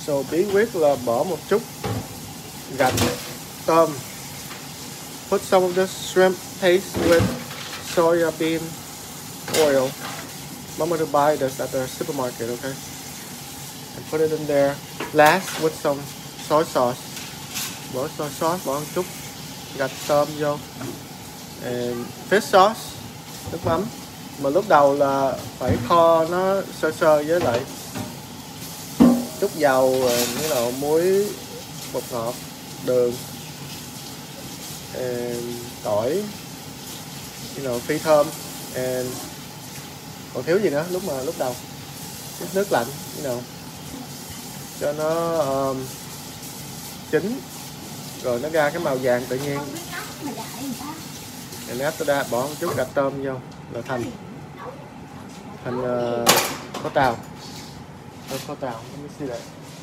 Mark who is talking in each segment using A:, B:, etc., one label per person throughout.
A: So bí quyết là bỏ một chút gạch tôm. Put some of the shrimp paste with soya bean oil. I'm going to buy this at the supermarket, okay? And put it in there. Last with some soy sauce. Bỏ soy sauce, bỏ một chút gạch tôm vô. And fish sauce, nước mắm. Mà lúc đầu là phải kho nó sơ sơ với lại chút dầu, muối, bột ngọt, đường, and tỏi, phi thơm, and còn thiếu gì nữa lúc đầu chút nước lạnh, cho nó chín rồi nó ra cái màu vàng tự nhiên. And after that bỏ một chút gạch tôm vô là thành kho tàu. Kho tàu, let me see that.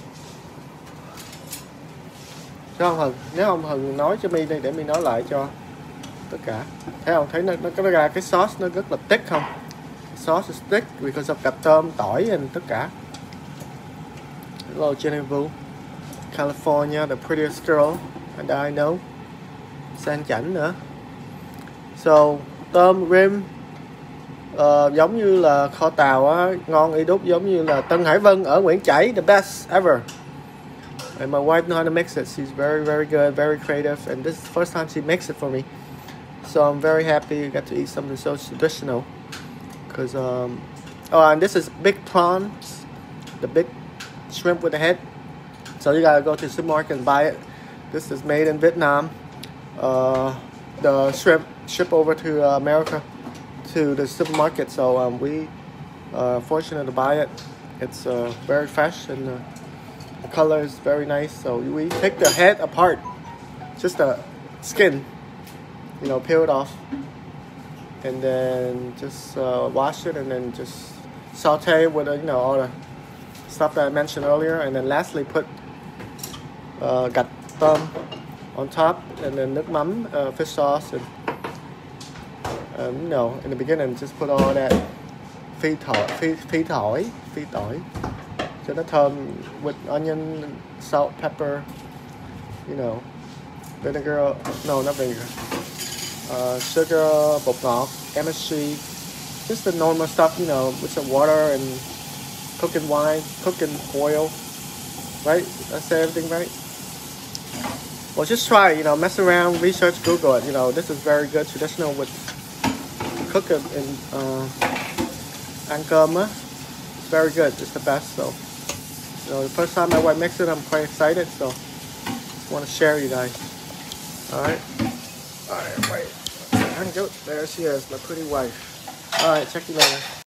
A: Chứ không Hừng, nếu không Hừng nói cho My đây để My nói lại cho tất cả. Thấy không? Thấy nó ra cái sauce nó rất là thick không? Sauce is thick because of gạch tôm, tỏi and tất cả. Hello Genevieve, California, the prettiest girl and I know. Sang chảnh nữa. So tôm rim giống như là kho tàu á, ngon y đúc, giống như là Tân Hải Vân ở Nguyễn Chảy, the best ever. And my wife knows how to mix it. She's very, very good, very creative, and this is the first time she makes it for me. So I'm very happy you got to eat something so traditional. Because and this is big prawns, the big shrimp with the head. So you gotta go to the supermarket and buy it. This is made in Vietnam. The shrimp shipped over to America, to the supermarket. So we fortunate to buy it. It's very fresh and the color is very nice. So we take the head apart, just the skin, peel it off, and then just wash it, and then just saute with all the stuff that I mentioned earlier, and then lastly put gạch tôm on top, and then nước mắm, fish sauce, and in the beginning just put all that phi tỏi cho nó thơm, with onion, salt, pepper, vinegar, no, not vinegar, sugar, bột ngọt, MSG, just the normal stuff, with some water and cooking wine, cooking oil, right? I say everything right? Well, just try, mess around, research, Google it. This is very good, traditional with cooking and ăn cơm. It's very good. It's the best. So, the first time my wife makes it, I'm quite excited. So, just want to share with you guys. All right, wait. There she is, my pretty wife. All right, check you later.